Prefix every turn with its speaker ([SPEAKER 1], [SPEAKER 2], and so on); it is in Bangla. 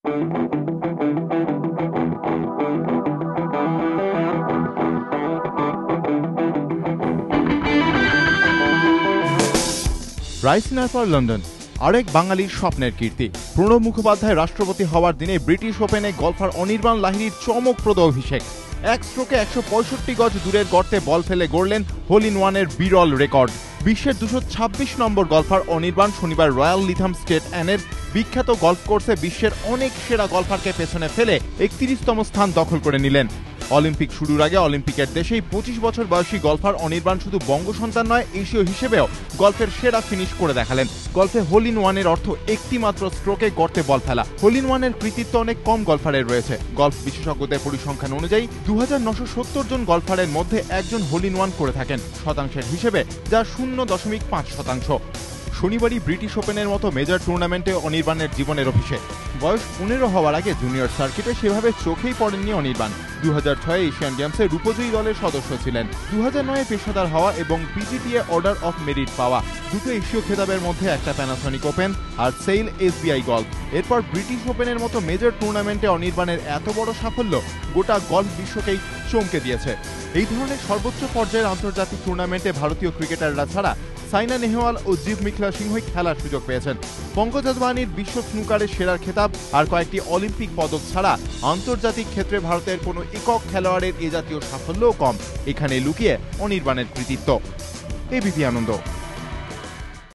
[SPEAKER 1] রাইসিনার পর লন্ডন, আরেক বাঙালির স্বপ্নের কীর্তি। প্রণব মুখোপাধ্যায় রাষ্ট্রপতি হওয়ার দিনে ব্রিটিশ ওপেনে গলফার অনির্বাণ লাহিড়ীর চমকপ্রদ অভিষেক। এক স্ট্রোকে ১৬৫ গজ দূরের গর্তে বল ফেলে গড়লেন হোল ইন ওয়ানের বিরল রেকর্ড। বিশ্বের ২২৬ নম্বর গলফার অনির্বাণ শনিবার রয়্যাল লিথাম স্টেট অ্যানের বিখ্যাত গলফ কোর্সে বিশ্বের অনেক সেরা গলফারকে পেছনে ফেলে ৩১তম স্থান দখল করে নিলেন। অলিম্পিক শুরুর আগে অলিম্পিকের দেশেই ২৫ বছর বয়সী গলফার অনির্বাণ শুধু বঙ্গ সন্তান নয়, এশীয় হিসেবেও গলফের সেরা ফিনিশ করে দেখালেন। গলফে হোল ইন ওয়ানের অর্থ একটি মাত্র স্ট্রোকে গর্তে বল ফেলা। হোল ইন ওয়ানের কৃতিত্ব অনেক কম গলফারের রয়েছে। গলফ বিশেষজ্ঞদের পরিসংখ্যান অনুযায়ী ২৯৭০ জন গলফারের মধ্যে একজন হোল ইন ওয়ান করে থাকেন, শতাংশের হিসেবে যা ০.৫%। শনিবারই ব্রিটিশ ওপেনের মতো মেজর টুর্নামেন্টে অনির্বাণের জীবনের অভিষেক। বয়স ১৫ হওয়ার আগে জুনিয়র সার্কিটে সেভাবে চোখেই পড়েননি অনির্বাণ। ২০০৬ এশিয়ান গেমসে রূপজয়ী দলের সদস্য ছিলেন। ২০০৯ পেশাদার হওয়া এবং পিজিটিএ অর্ডার অফ মেরিট পাওয়া, দুটো এশীয় খেতাবের মধ্যে একটা প্যানাসনিক ওপেন আর সেইল এসবিআই গল্ফ। এরপর ব্রিটিশ ওপেনের মতো মেজর টুর্নামেন্টে অনির্বাণের এত বড় সাফল্য গোটা গল্ফ বিশ্বকেই চমকে দিয়েছে। এই ধরনের সর্বোচ্চ পর্যায়ের আন্তর্জাতিক টুর্নামেন্টে ভারতীয় ক্রিকেটাররা ছাড়া সাইনা নেহওয়াল ও জিভ মিখলা সিংহই খেলার সুযোগ পেয়েছেন। পঙ্কজ আদবানির বিশ্ব স্নুকারের সেরার খেতাব আর কয়েকটি অলিম্পিক পদক ছাড়া আন্তর্জাতিক ক্ষেত্রে ভারতের কোনো একক খেলোয়াড়ের এ জাতীয় সাফল্যও কম। এখানে লুকিয়ে অনির্বাণের কৃতিত্ব। এবিপি আনন্দ।